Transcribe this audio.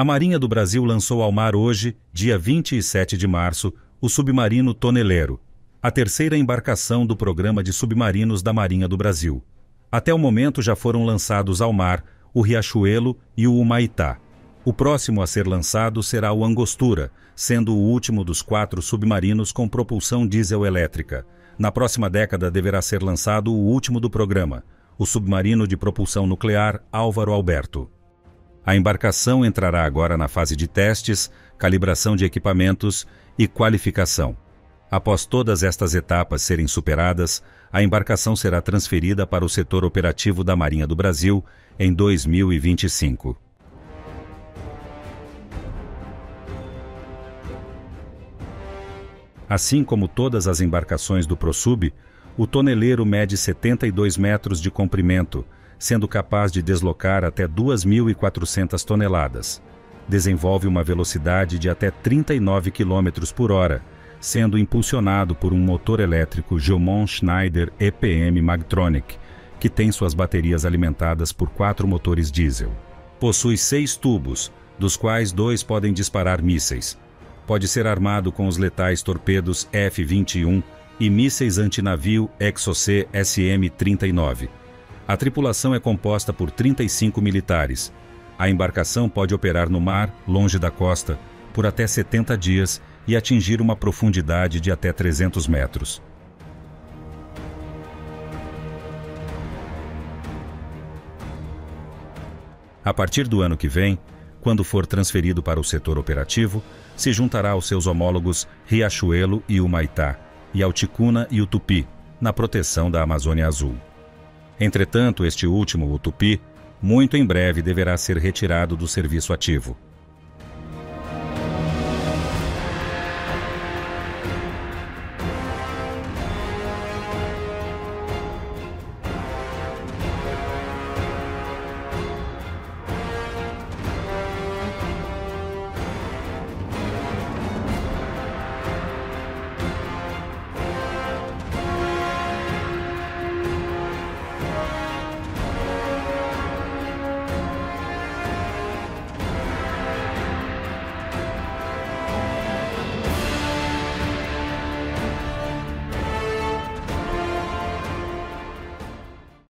A Marinha do Brasil lançou ao mar hoje, dia 27 de março, o submarino Toneleiro, a terceira embarcação do programa de submarinos da Marinha do Brasil. Até o momento já foram lançados ao mar o Riachuelo e o Humaitá. O próximo a ser lançado será o Angostura, sendo o último dos 4 submarinos com propulsão diesel-elétrica. Na próxima década deverá ser lançado o último do programa, o submarino de propulsão nuclear Álvaro Alberto. A embarcação entrará agora na fase de testes, calibração de equipamentos e qualificação. Após todas estas etapas serem superadas, a embarcação será transferida para o setor operativo da Marinha do Brasil em 2025. Assim como todas as embarcações do ProSub, o Toneleiro mede 72 metros de comprimento, sendo capaz de deslocar até 2.400 toneladas. Desenvolve uma velocidade de até 39 km por hora, sendo impulsionado por um motor elétrico Geomon Schneider EPM Magtronic, que tem suas baterias alimentadas por 4 motores diesel. Possui 6 tubos, dos quais 2 podem disparar mísseis. Pode ser armado com os letais torpedos F-21 e mísseis antinavio Exocet SM-39. A tripulação é composta por 35 militares. A embarcação pode operar no mar, longe da costa, por até 70 dias e atingir uma profundidade de até 300 metros. A partir do ano que vem, quando for transferido para o setor operativo, se juntará aos seus homólogos Riachuelo e Humaitá, e ao Ticuna e o Tupi, na proteção da Amazônia Azul. Entretanto, este último, o Tupi, muito em breve deverá ser retirado do serviço ativo.